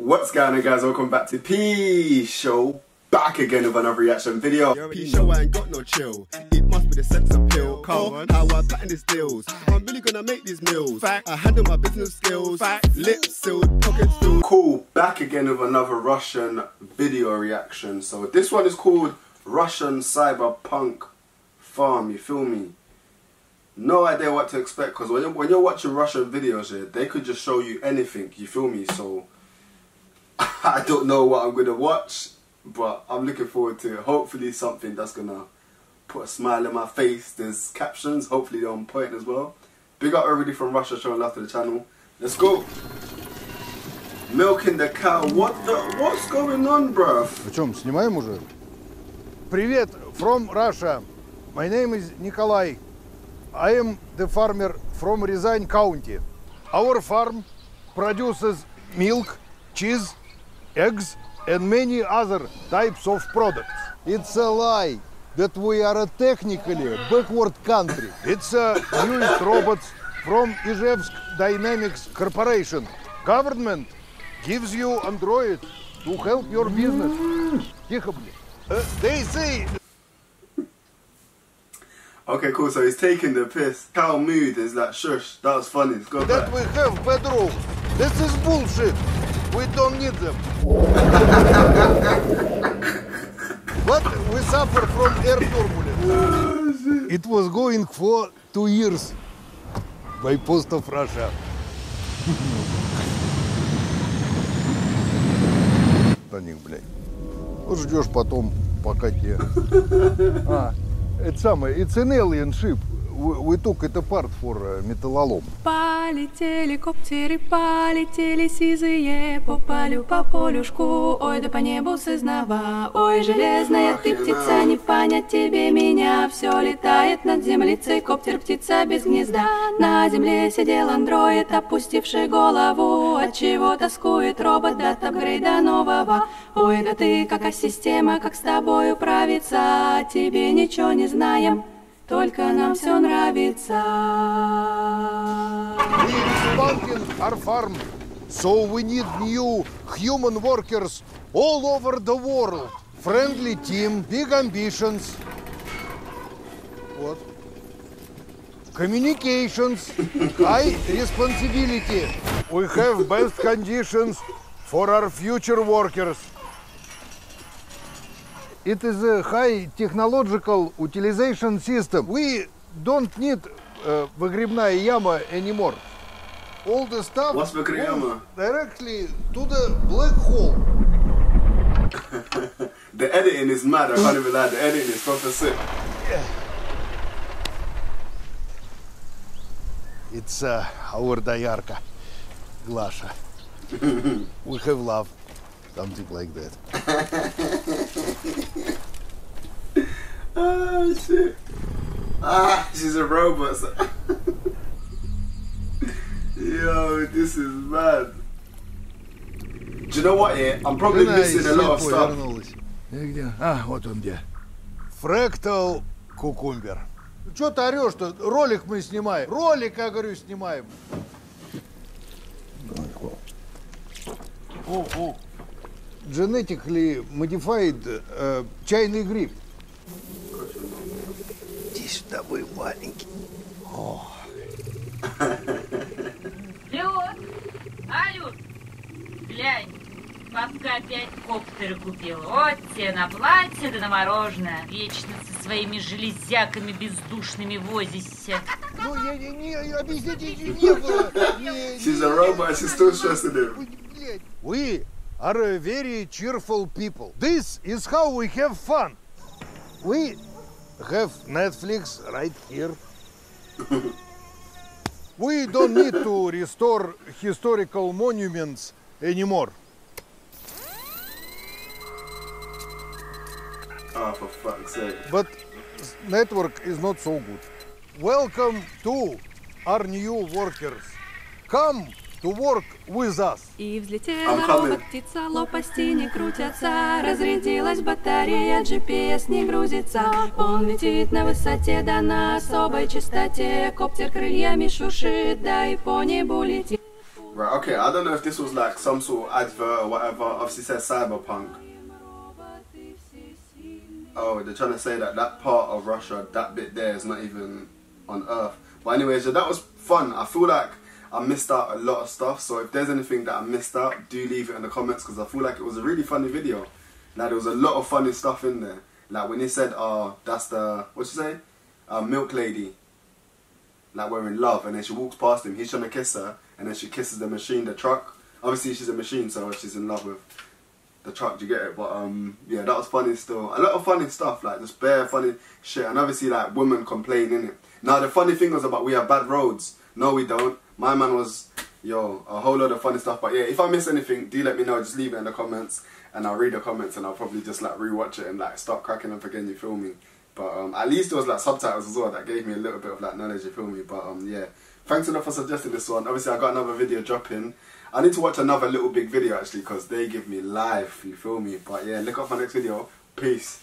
What's going on, guys? Welcome back to P Show. Back again with another reaction video. P Show, I ain't got no chill. It must be the sex appeal. Come on, how I pattern these deals. I'm really gonna make these meals. Fact. I handle my business skills. Fact. Lips sealed, pockets filled. Cool. Back again with another Russian video reaction. So this one is called Russian Cyberpunk Farm. You feel me? No idea what to expect, because when you're watching Russian videos here, they could just show you anything. You feel me? So I don't know what I'm gonna watch, but I'm looking forward to it. Hopefully something that's gonna put a smile on my face. There's captions, hopefully they're on point as well. Big up everybody from Russia showing love to the channel. Let's go. Milking the cow. What's going on, bruv? Причем снимаем уже? Привет from Russia. My name is Nikolai. I am the farmer from Ryazan County. Our farm produces milk, cheese, eggs, and many other types of products. It's a lie that we are a technically backward country. It's newest robots from Ijevsk Dynamics Corporation. Government gives you Android to help your business. Тихо, блин. They say... Okay, cool. So he's taking the piss. Cow mood is like, shush. That was funny. Let's go that back. we have bad roads. This is bullshit. We don't need them. But we suffer from air turbulence. It was going for 2 years by post of Russia. На них, блядь. Вот ждешь потом, пока тебе... It's an alien ship. We took it apart for металлолом. Полетели коптеры, полетели сизые по полю, по полюшку, ой, да по небу сызнова. Ой, железная ты птица, не понять тебе меня. Все летает над землицей, коптер, птица без гнезда. На земле сидел андроид, опустивший голову. Отчего тоскует робот, дат апгрейда нового. Ой, да ты какая система, как с тобой управиться. Тебе ничего не знаем. Только нам все нравится. We expanding our farm, so we need new human workers all over the world. Friendly team, big ambitions. What? Communications, high responsibility. We have best conditions for our future workers. It is a high technological utilization system. We don't need выгребная яма anymore. All the stuff What's выгребная яма? Directly to the black hole. The editing is mad. I can't even lie. The editing is proper sick. It's our Dayarka, Glasha. We have love. Something like that. Oh shit. Ah, she's a robot. Yo, this is mad. Do you know what, yeah? I'm probably missing a lot of stuff. Вот он где. Fractal Cucumber. Чё ты орёшь-то? Ролик мы снимаем. Ролик, я говорю, снимаем. О. Genetically modified чайный гриб. Иди сюда, вы маленький. Лёд, Алют, глянь, бабка опять коптеры купила. Вот тебе на платье да на мороженое. Вечно со своими железяками бездушными возишься. Ну, я не объясните, не было. She's a robot, she's still stressing him. We are a very cheerful people. This is how we have fun. We have Netflix right here. We don't need to restore historical monuments anymore. Oh, for fuck's sake. But network is not so good. Welcome to our new workers. Come to work with us. И взлетела робот-птица, лопасти не крутятся. Разрядилась батарея, GPS не грузится. Он летит на высоте, да на особой частоте. Коптер крыльями шуршит, да и по небу летит. Right, okay, I don't know if this was like some sort of advert or whatever. Obviously it says cyberpunk. Oh, they're trying to say that that part of Russia, that bit there is not even on Earth. But anyways, yeah, that was fun. I feel like I missed out a lot of stuff. So if there's anything that I missed out, do leave it in the comments, because I feel like it was a really funny video. Like there was a lot of funny stuff in there. Like when he said, oh, that's the, what'd you say? Milk lady. Like we're in love, and then she walks past him, he's trying to kiss her, and then she kisses the machine, the truck. Obviously she's a machine, so she's in love with the truck, do you get it? But yeah, that was funny still. A lot of funny stuff, like just bare funny shit, and obviously like women complaining it. Now the funny thing was about we have bad roads. No we don't. My man was, yo, a whole lot of funny stuff. But yeah, if I miss anything, do let me know, just leave it in the comments, and I'll read the comments, and I'll probably just like rewatch it and like start cracking up again, you feel me? But at least there was like subtitles as well that gave me a little bit of like knowledge, you feel me? But yeah, thanks enough for suggesting this one. Obviously I got another video dropping. I need to watch another Little Big video actually, because they give me life, you feel me? But yeah, look up my next video. Peace.